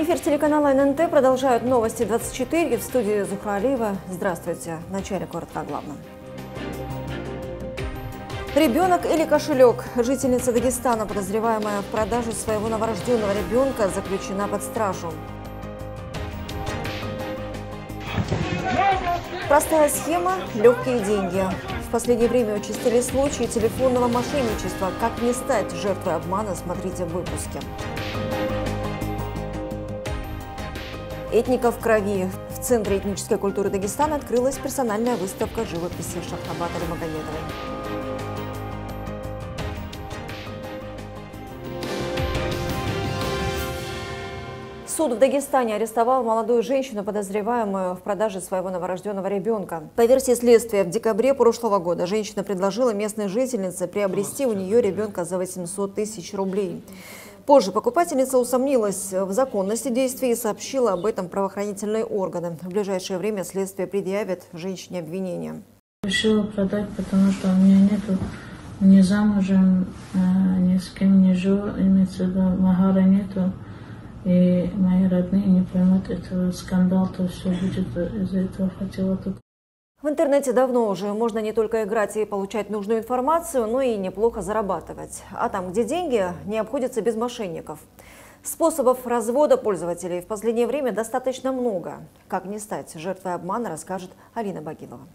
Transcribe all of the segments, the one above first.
Эфир телеканала ННТ продолжают новости 24. В студии Зухра Алиева. Здравствуйте. В начале коротко о главном. Ребенок или кошелек? Жительница Дагестана, подозреваемая в продаже своего новорожденного ребенка, заключена под стражу. Простая схема – легкие деньги. В последнее время участились случаи телефонного мошенничества. Как не стать жертвой обмана, смотрите в выпуске. Этника в крови. В Центре этнической культуры Дагестана открылась персональная выставка живописи Шахнабат Алимагомедовой. Суд в Дагестане арестовал молодую женщину, подозреваемую в продаже своего новорожденного ребенка. По версии следствия, в декабре прошлого года женщина предложила местной жительнице приобрести у нее ребенка за 800 тысяч рублей. Позже покупательница усомнилась в законности действий и сообщила об этом правоохранительные органы. В ближайшее время следствие предъявит женщине обвинение. Решила продать, потому что у меня нету, ни замужем, ни с кем не живу, имеется в виду, махара нету. И мои родные не поймут этого скандала, то все будет из-за этого хотела тут. В интернете давно уже можно не только играть и получать нужную информацию, но и неплохо зарабатывать. А там, где деньги, не обходятся без мошенников. Способов развода пользователей в последнее время достаточно много. Как не стать жертвой обмана, расскажет Алина Багилова.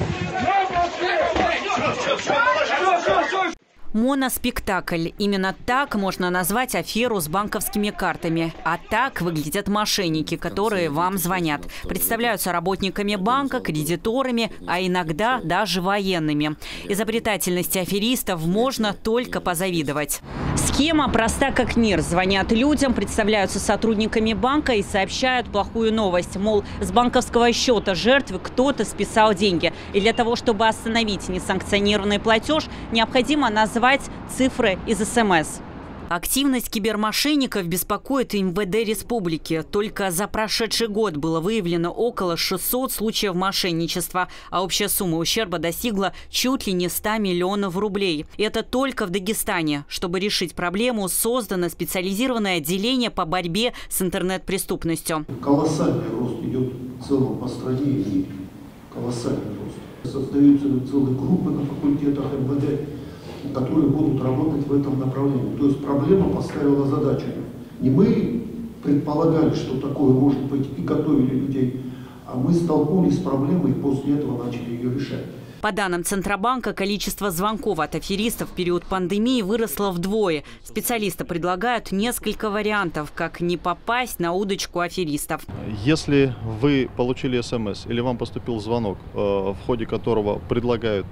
Моноспектакль. Именно так можно назвать аферу с банковскими картами. А так выглядят мошенники, которые вам звонят. Представляются работниками банка, кредиторами, а иногда даже военными. Изобретательности аферистов можно только позавидовать. Схема проста как мир. Звонят людям, представляются сотрудниками банка и сообщают плохую новость. Мол, с банковского счета жертвы кто-то списал деньги. И для того, чтобы остановить несанкционированный платеж, необходимо назвать цифры из СМС. Активность кибермошенников беспокоит МВД республики. Только за прошедший год было выявлено около 600 случаев мошенничества, а общая сумма ущерба достигла чуть ли не 100 миллионов рублей. И это только в Дагестане. Чтобы решить проблему, создано специализированное отделение по борьбе с интернет-преступностью. Колоссальный рост идет в целом по стране и в мире. Колоссальный рост. Создаются целые группы на факультетах МВД, которые будут работать в этом направлении. То есть проблема поставила задачу. Не мы предполагали, что такое может быть, и готовили людей, а мы столкнулись с проблемой и после этого начали ее решать. По данным Центробанка, количество звонков от аферистов в период пандемии выросло вдвое. Специалисты предлагают несколько вариантов, как не попасть на удочку аферистов. Если вы получили СМС или вам поступил звонок, в ходе которого предлагают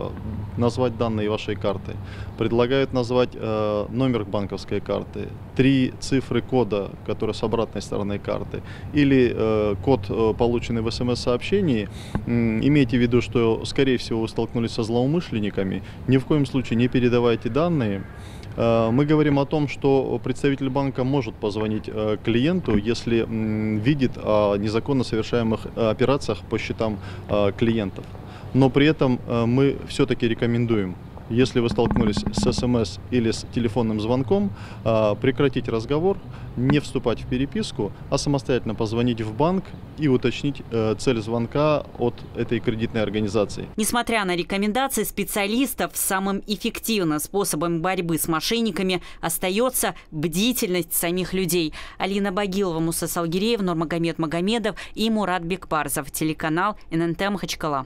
назвать данные вашей карты, предлагают назвать номер банковской карты, 3 цифры кода, которые с обратной стороны карты, или код, полученный в СМС-сообщении, имейте в виду, что, скорее всего, вы столкнулись со злоумышленниками, ни в коем случае не передавайте данные. Мы говорим о том, что представитель банка может позвонить клиенту, если видит о незаконно совершаемых операциях по счетам клиентов. Но при этом мы все-таки рекомендуем, если вы столкнулись с СМС или с телефонным звонком, прекратить разговор, не вступать в переписку, а самостоятельно позвонить в банк и уточнить цель звонка от этой кредитной организации. Несмотря на рекомендации специалистов, самым эффективным способом борьбы с мошенниками остается бдительность самих людей. Алина Багилова, Муса Салгиреев, Нурмагомед Магомедов и Мурат Бекбарзов. Телеканал ННТ Махачкала.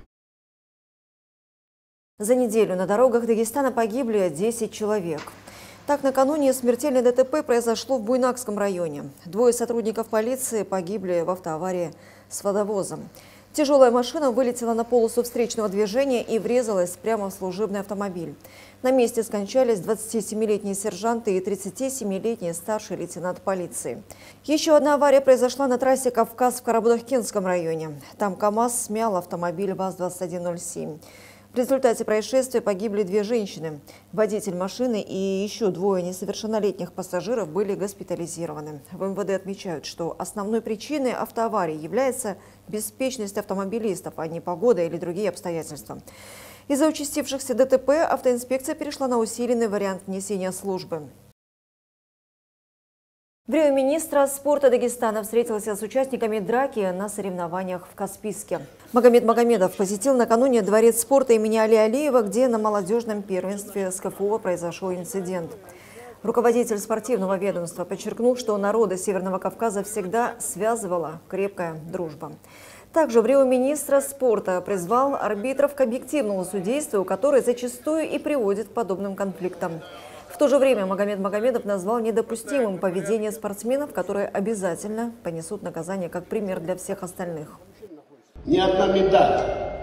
За неделю на дорогах Дагестана погибли 10 человек. Так, накануне смертельное ДТП произошло в Буйнакском районе. 2 сотрудников полиции погибли в автоаварии с водовозом. Тяжелая машина вылетела на полосу встречного движения и врезалась прямо в служебный автомобиль. На месте скончались 27-летний сержант и 37-летний старший лейтенант полиции. Еще одна авария произошла на трассе Кавказ в Карабудахкенском районе. Там КАМАЗ смял автомобиль ВАЗ-2107. В результате происшествия погибли 2 женщины. Водитель машины и еще 2 несовершеннолетних пассажиров были госпитализированы. В МВД отмечают, что основной причиной автоаварии является беспечность автомобилистов, а не погода или другие обстоятельства. Из-за участившихся ДТП автоинспекция перешла на усиленный вариант несения службы. В Рио министра спорта Дагестана встретился с участниками драки на соревнованиях в Каспийске. Магомед Магомедов посетил накануне дворец спорта имени Али Алиева, где на молодежном первенстве с КФУ произошел инцидент. Руководитель спортивного ведомства подчеркнул, что народы Северного Кавказа всегда связывала крепкая дружба. Также в Рио министра спорта призвал арбитров к объективному судейству, которое зачастую и приводит к подобным конфликтам. В то же время Магомед Магомедов назвал недопустимым поведение спортсменов, которые обязательно понесут наказание как пример для всех остальных. Ни одна медаль,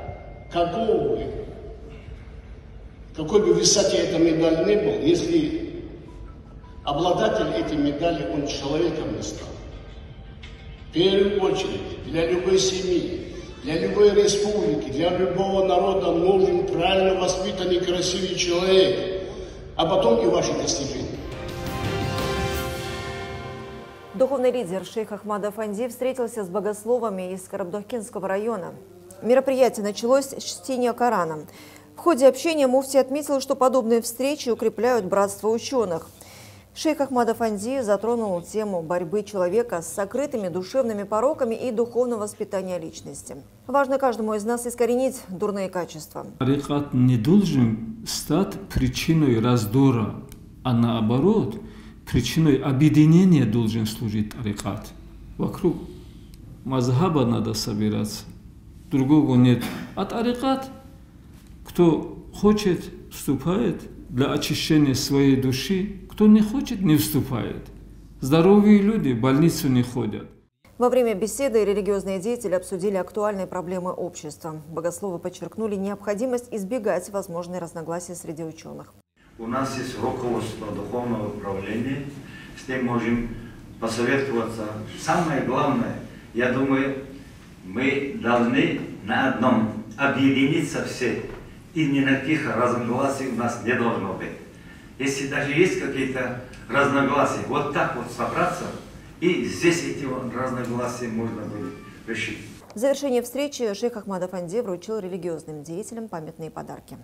какой бы высоте эта медаль ни был, если обладатель этой медали, он человеком не стал. В первую очередь, для любой семьи, для любой республики, для любого народа нужен правильно воспитанный, красивый человек. А потом и ваши достижения. Духовный лидер шейх Ахмад Афанди встретился с богословами из Карабдохкинского района. Мероприятие началось с чтения Корана. В ходе общения муфти отметил, что подобные встречи укрепляют братство ученых. Шейх Ахмад Афанди затронул тему борьбы человека с сокрытыми душевными пороками и духовного воспитания личности. Важно каждому из нас искоренить дурные качества. Тарикат не должен стать причиной раздора, а наоборот, причиной объединения должен служить тарикат. Вокруг мазхаба надо собираться, другого нет. А тарикат, кто хочет, вступает для очищения своей души. Кто не хочет, не вступает. Здоровые люди в больницу не ходят. Во время беседы религиозные деятели обсудили актуальные проблемы общества. Богословы подчеркнули необходимость избегать возможных разногласий среди ученых. У нас есть руководство духовного управления, с ним можем посоветоваться. Самое главное, я думаю, мы должны на одном объединиться все. И никаких разногласий у нас не должно быть. Если даже есть какие-то разногласия, вот так вот собраться, и здесь эти разногласия можно будет решить. В завершении встречи шейх Ахмад Афанди вручил религиозным деятелям памятные подарки.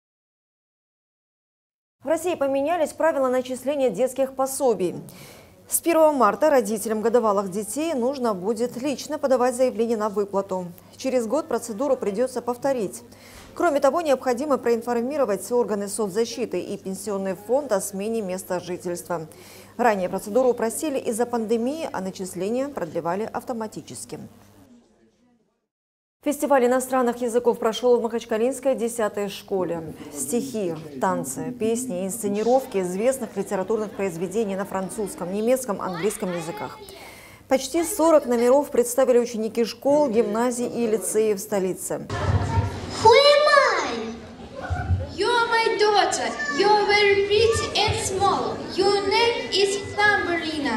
В России поменялись правила начисления детских пособий. С 1 марта родителям годовалых детей нужно будет лично подавать заявление на выплату. Через год процедуру придется повторить. Кроме того, необходимо проинформировать органы соцзащиты и пенсионный фонд о смене места жительства. Ранее процедуру упростили из-за пандемии, а начисления продлевали автоматически. Фестиваль иностранных языков прошел в Махачкалинской 10-й школе. Стихи, танцы, песни и инсценировки известных литературных произведений на французском, немецком, английском языках. Почти 40 номеров представили ученики школ, гимназий и лицеев столицы. Daughter, you are very pretty and small. Your name is Tamburina.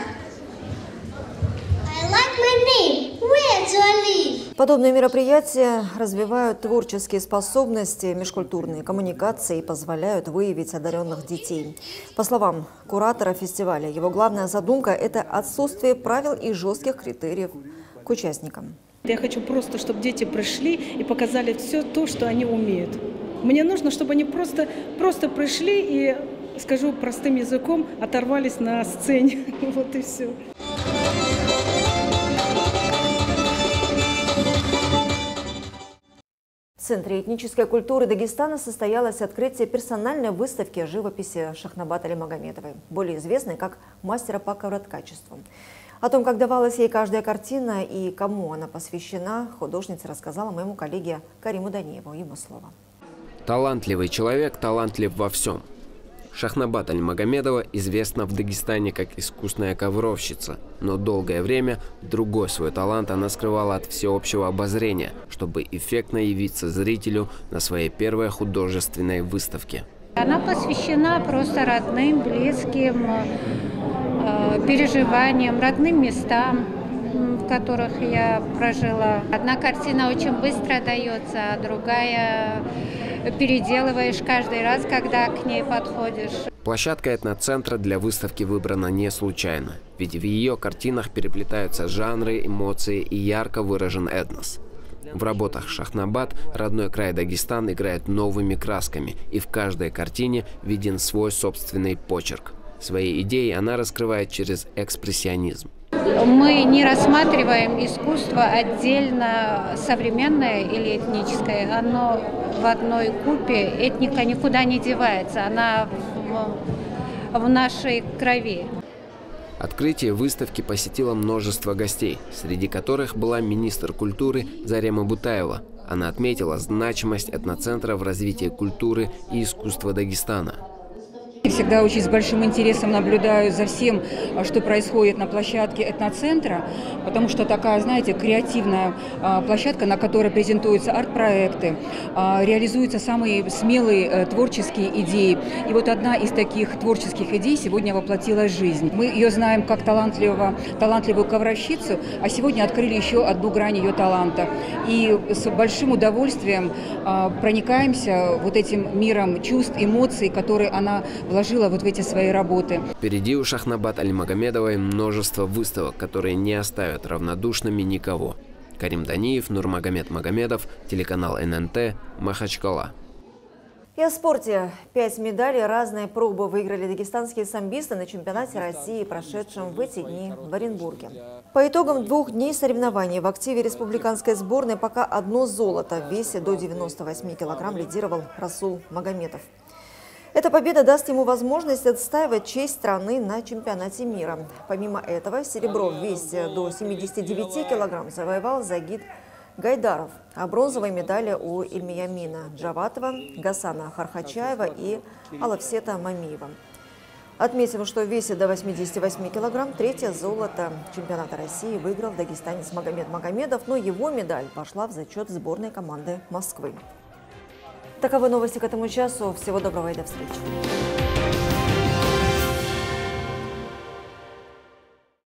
I like my name. Where do I live? Подобные мероприятия развивают творческие способности, межкультурные коммуникации и позволяют выявить одаренных детей. По словам куратора фестиваля, его главная задумка – это отсутствие правил и жестких критериев к участникам. Я хочу просто, чтобы дети пришли и показали все то, что они умеют. Мне нужно, чтобы они просто пришли и, скажу простым языком, оторвались на сцене. Вот и все. В Центре этнической культуры Дагестана состоялось открытие персональной выставки живописи Шахнабат Али Магомедовой, более известной как мастера по ковроткачеству. О том, как давалась ей каждая картина и кому она посвящена, художница рассказала моему коллеге Кариму Даниеву. Ему слово. Талантливый человек талантлив во всем. Шахнабат Али Магомедова известна в Дагестане как искусная ковровщица, но долгое время другой свой талант она скрывала от всеобщего обозрения, чтобы эффектно явиться зрителю на своей первой художественной выставке. Она посвящена просто родным, близким, переживаниям, родным местам, в которых я прожила. Одна картина очень быстро дается, а другая переделываешь каждый раз, когда к ней подходишь. Площадка этноцентра для выставки выбрана не случайно, ведь в ее картинах переплетаются жанры, эмоции и ярко выражен этнос. В работах Шахнабат родной край Дагестан играет новыми красками, и в каждой картине виден свой собственный почерк. Свои идеи она раскрывает через экспрессионизм. Мы не рассматриваем искусство отдельно, современное или этническое. Оно в одной купе, этника никуда не девается, она в нашей крови. Открытие выставки посетило множество гостей, среди которых была министр культуры Зарема Бутаева. Она отметила значимость этноцентра в развитии культуры и искусства Дагестана. Всегда очень с большим интересом наблюдаю за всем, что происходит на площадке этноцентра, потому что такая, знаете, креативная площадка, на которой презентуются арт-проекты, реализуются самые смелые творческие идеи. И вот одна из таких творческих идей сегодня воплотилась в жизнь. Мы ее знаем как талантливую ковровщицу, а сегодня открыли еще одну грань ее таланта. И с большим удовольствием проникаемся вот этим миром чувств, эмоций, которые она вложила вот в эти свои работы. Впереди у Шахнабат Альмагомедовой множество выставок, которые не оставят равнодушными никого. Карим Даниев, Нурмагомед Магомедов, телеканал ННТ, Махачкала. И о спорте. 5 медалей разные пробы выиграли дагестанские самбисты на чемпионате России, прошедшем в эти дни в Оренбурге. По итогам 2 дней соревнований в активе республиканской сборной пока одно золото в весе до 98 килограмм лидировал Расул Магомедов. Эта победа даст ему возможность отстаивать честь страны на чемпионате мира. Помимо этого, серебро в весе до 79 килограмм завоевал Загид Гайдаров, а бронзовые медали у Ильмиямина Джаватова, Гасана Хархачаева и Алавсета Мамиева. Отметим, что в весе до 88 килограмм 3-е золото чемпионата России выиграл дагестанец Магомед Магомедов, но его медаль пошла в зачет сборной команды Москвы. Таковы новости к этому часу. Всего доброго и до встречи.